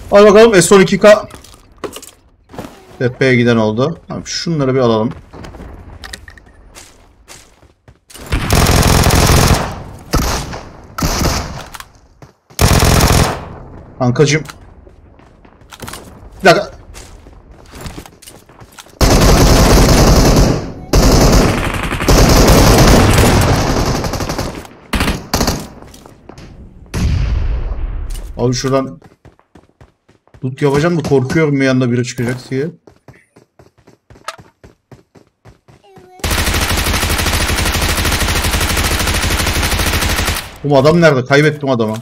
Hadi bakalım S12K. Tepeye giden oldu. Abi şunları bir alalım. Kankacığım. Bir dakika. Abi şuradan loot yapacağım da korkuyorum bir yanda biri çıkacak diye. Bu adam nerede? Kaybettim adamı.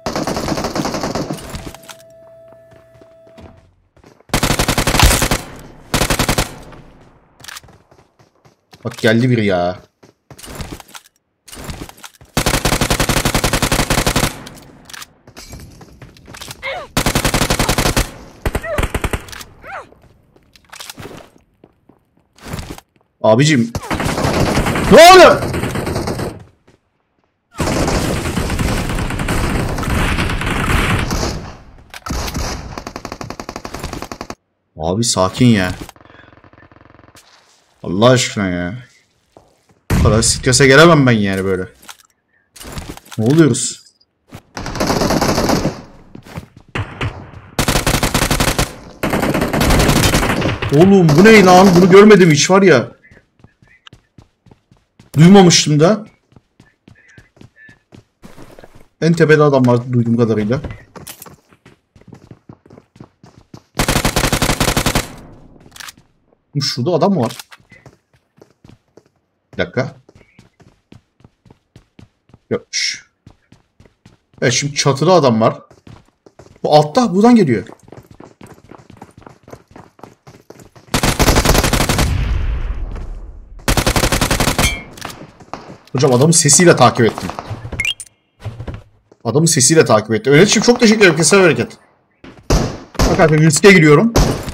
Bak geldi biri ya. Abicim. Ne oluyor? Abi sakin ya. Allah aşkına ya. Bu kadar strese gelemem ben yani böyle. Ne oluyoruz? Oğlum bu ne lan? Bunu görmedim hiç var ya. Duymamıştım da. En tepede adam var duyduğum kadarıyla. Şurada adam mı var? Bir dakika. Yokmuş. Evet şimdi çatıda adam var. Bu altta buradan geliyor. Hocam adamın sesiyle takip ettim. Adamın sesiyle takip ettim. Öğretçim çok teşekkür ederim. Kesin hareket. Bak artık riske giriyorum.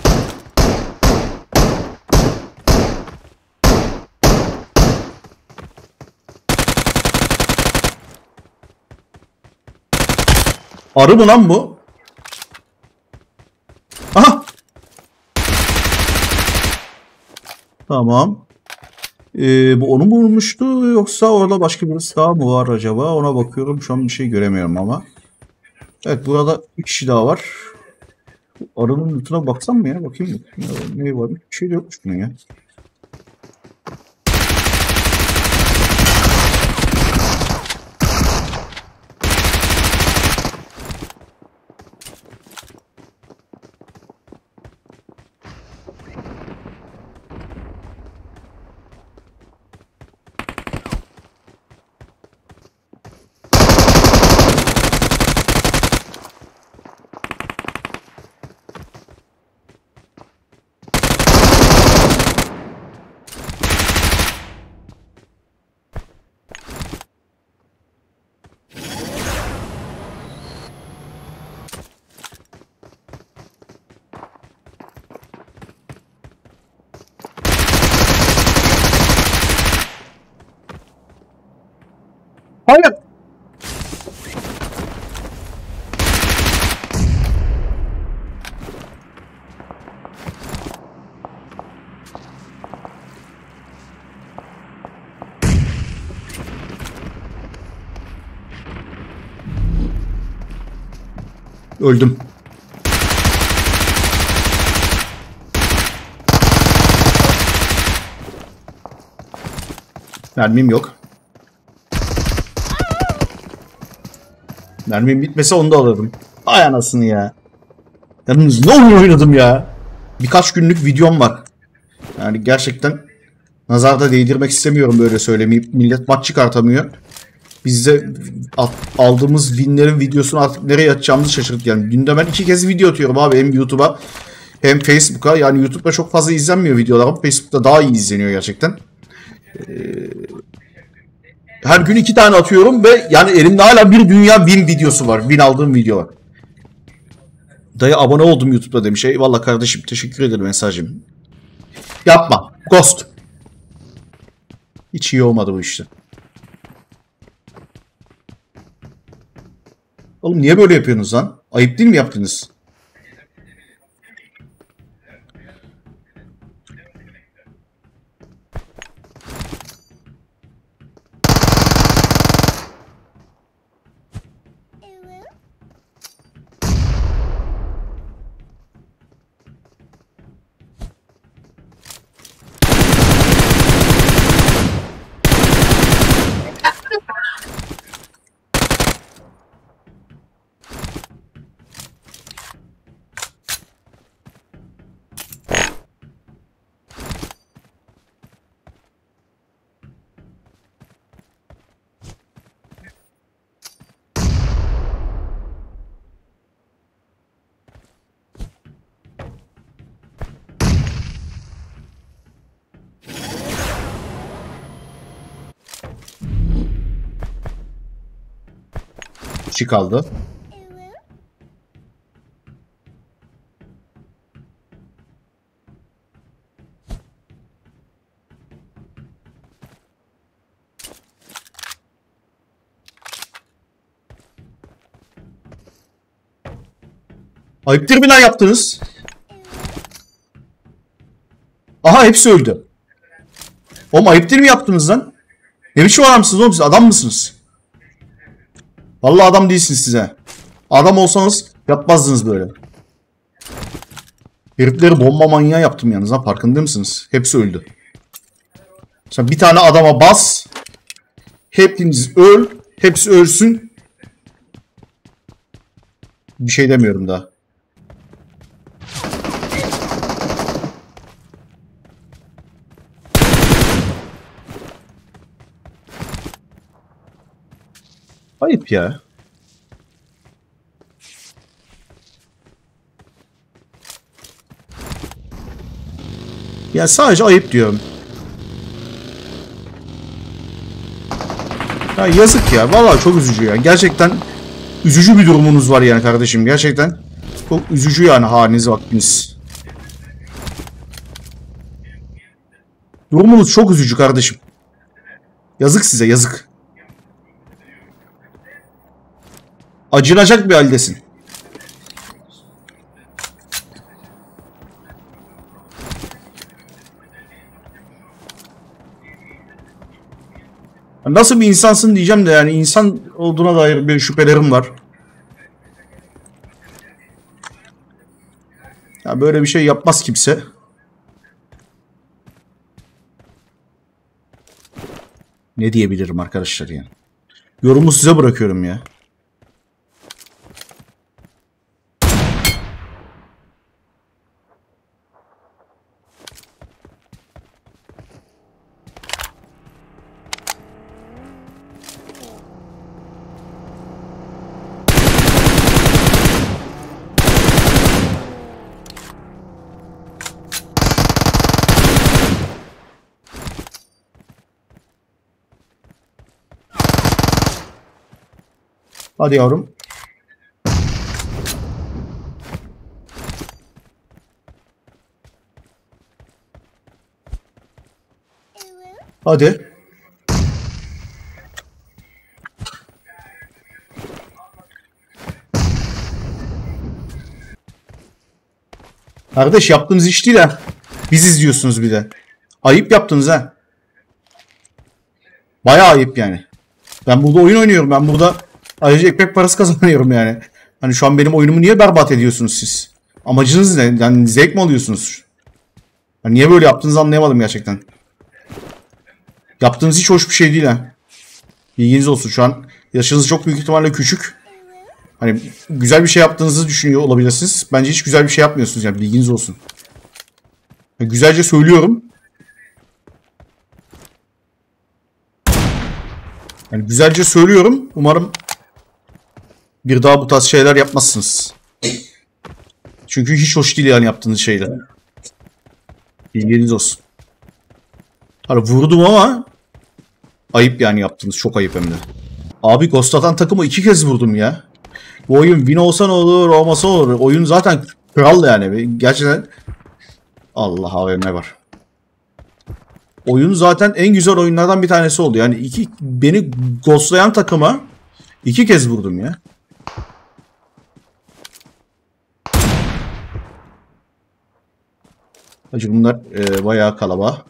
Arı mı lan bu? Aha! Tamam. Bu onu mu vurmuştu yoksa orada başka birisi daha mı var acaba? Ona bakıyorum. Şu an bir şey göremiyorum ama. Evet burada bir kişi daha var. Arının lootuna baksam mı ya? Bakayım mı? Ne var? Bir şey de yokmuş bunun ya. Hayır. Öldüm. Mermim yok. Mermim bitmese onu da alırdım. Ay anasını ya. Yalnız ne oyun oynadım ya. Birkaç günlük videom var. Yani gerçekten nazarda değdirmek istemiyorum böyle söylemeyip. Millet maç çıkartamıyor. Biz de aldığımız winlerin videosunu artık nereye atacağımızı şaşırdık. Yani günde ben 2 kez video atıyorum abi. Hem YouTube'a hem Facebook'a. Yani YouTube'da çok fazla izlenmiyor videolar ama Facebook'ta daha iyi izleniyor gerçekten. Her gün 2 tane atıyorum ve yani elimde hala bir dünya win videosu var. Win aldığım video var. Dayı abone oldum YouTube'da demiş. Eyvallah kardeşim. Teşekkür ederim mesajım. Yapma. Ghost. Hiç iyi olmadı bu işte. Oğlum niye böyle yapıyorsunuz lan? Ayıp değil mi yaptınız? kişi kaldı. Ayıptır bina yaptınız. Aha hepsi öldü. Oğlum ayıptır mı yaptınız lan? Ne biçim adamsınız oğlum siz? Adam mısınız? Vallahi adam değilsiniz size. Adam olsanız yapmazdınız böyle. Herifleri bomba manyağı yaptım yalnız ha, farkında mısınız? Hepsi öldü. Sen bir tane adama bas. Hepiniz öl. Hepsi ölsün. Bir şey demiyorum daha. Ayıp ya. Ya sadece ayıp diyorum. Ya yazık ya. Vallahi çok üzücü ya. Gerçekten üzücü bir durumunuz var yani kardeşim. Gerçekten çok üzücü yani haliniz vaktiniz. Durumunuz çok üzücü kardeşim. Yazık size, yazık. Acınacak bir haldesin. Nasıl bir insansın diyeceğim de yani insan olduğuna dair bir şüphelerim var. Ya böyle bir şey yapmaz kimse. Ne diyebilirim arkadaşlar yani. Yorumu size bırakıyorum ya. Hadi yavrum. Hadi. Kardeş yaptığınız iş değil ha. Biz izliyorsunuz bir de. Ayıp yaptınız ha. Bayağı ayıp yani. Ben burada oyun oynuyorum. Ben burada ayrıca ekmek parası kazanıyorum yani. Hani şu an benim oyunumu niye berbat ediyorsunuz siz? Amacınız ne? Yani zevk mi alıyorsunuz? Yani niye böyle yaptığınızı anlayamadım gerçekten. Yaptığınız hiç hoş bir şey değil ha. Bilginiz olsun, şu an yaşınız çok büyük ihtimalle küçük. Hani güzel bir şey yaptığınızı düşünüyor olabilirsiniz. Bence hiç güzel bir şey yapmıyorsunuz yani, bilginiz olsun. Yani güzelce söylüyorum. Yani güzelce söylüyorum. Umarım bir daha bu tarz şeyler yapmazsınız. Çünkü hiç hoş değil yani yaptığınız şeyler. Bilginiz olsun. Hani vurdum ama ayıp yani yaptınız. Çok ayıp hem de. Abi Ghost atan takımı 2 kez vurdum ya. Bu oyun win olsa ne olur, olmasa olur. Oyun zaten kral yani. Gerçekten Allah AVM var. Oyun zaten en güzel oyunlardan bir tanesi oldu. Yani beni ghostlayan takıma 2 kez vurdum ya. Hacı bunlar bayağı kalabalık.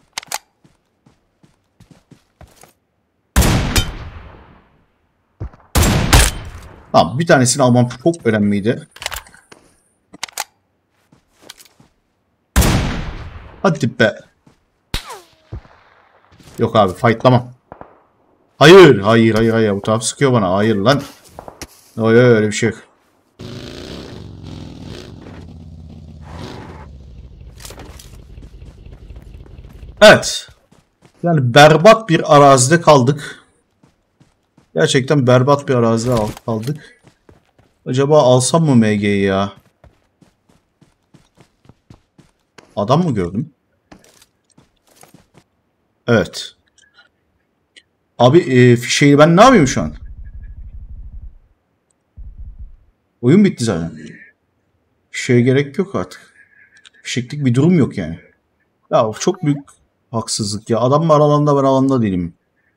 Tamam, bir tanesini almam çok önemliydi. Hadi be. Yok abi, fightlamam. Hayır, hayır, hayır, hayır. Bu taraf sıkıyor bana. Hayır lan. Öyle öyle bir şey yok. Evet. Yani berbat bir arazide kaldık. Gerçekten berbat bir arazide kaldık. Acaba alsam mı MG'yi ya? Adam mı gördüm? Evet. Abi fişeyi ben ne yapayım şu an? Oyun bitti zaten. Bir şeye gerek yok artık. Fişeklik bir durum yok yani. Ya çok büyük haksızlık ya. Adam var alanda, ben alanda değilim.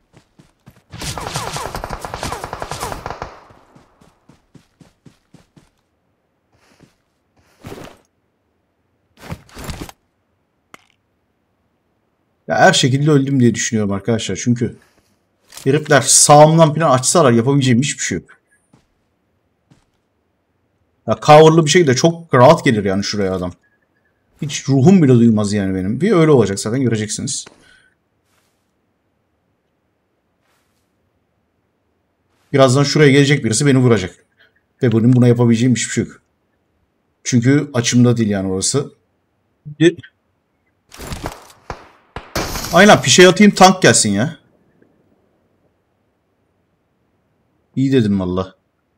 Ya her şekilde öldüm diye düşünüyorum arkadaşlar. Çünkü herifler sağımdan falan açsalar yapabileceğim hiçbir şey yok. Ya coverlı bir şey de çok rahat gelir yani şuraya adam. Hiç ruhum bile duymaz yani benim. Bir öyle olacak zaten, göreceksiniz. Birazdan şuraya gelecek birisi beni vuracak. Ve benim buna yapabileceğim hiçbir şey yok. Çünkü açımda değil yani orası. Aynen, fişe atayım tank gelsin ya. İyi dedim valla.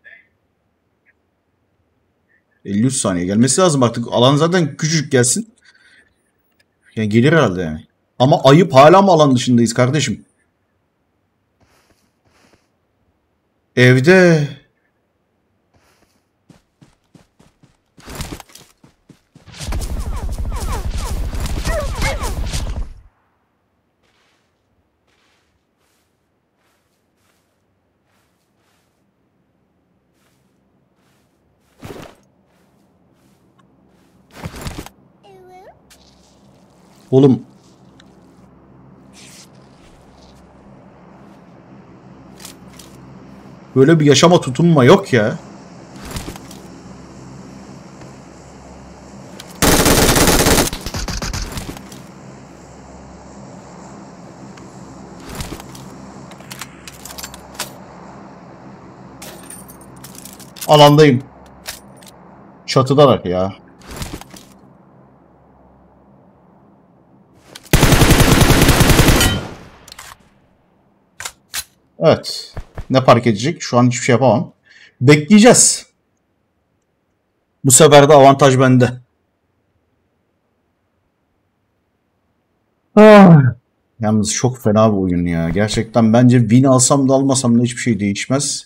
53 saniye gelmesi lazım artık. Alan zaten küçücük gelsin. Yani gelir herhalde yani. Ama ayıp, hala mı alan dışındayız kardeşim? Evde. Oğlum. Böyle bir yaşama tutunma yok ya. Alandayım. Çatıdalar ya. Evet. Ne fark edecek? Şu an hiçbir şey yapamam. Bekleyeceğiz. Bu sefer de avantaj bende. Ah. Yalnız çok fena bir oyun ya. Gerçekten bence win alsam da almasam da hiçbir şey değişmez.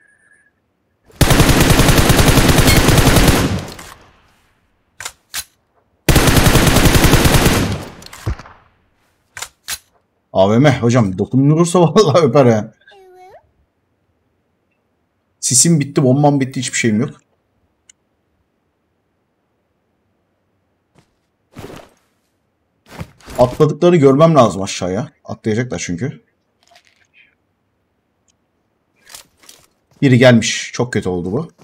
AVM hocam dokunulursa vallahi öper ya. Sisim bitti, bombam bitti, hiçbir şeyim yok. Atladıklarını görmem lazım aşağıya. Atlayacaklar çünkü. Biri gelmiş. Çok kötü oldu bu.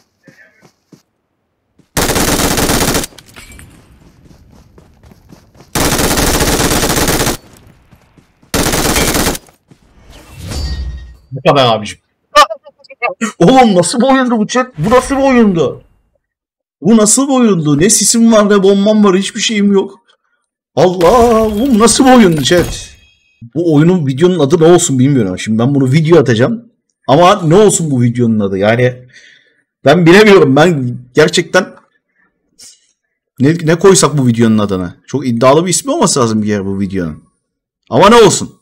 Bu kadar abicim. Oğlum nasıl bir oyundu bu chat? Bu nasıl bir oyundu? Bu nasıl bir oyundu? Ne sisim var ne bombam var, hiçbir şeyim yok. Allah, bu nasıl bir oyundu chat? Bu oyunun, videonun adı ne olsun bilmiyorum. Şimdi ben bunu video atacağım. Ama ne olsun bu videonun adı? Yani ben bilemiyorum. Ben gerçekten ne koysak bu videonun adına? Çok iddialı bir ismi olması lazım bir yer bu videonun. Ama ne olsun?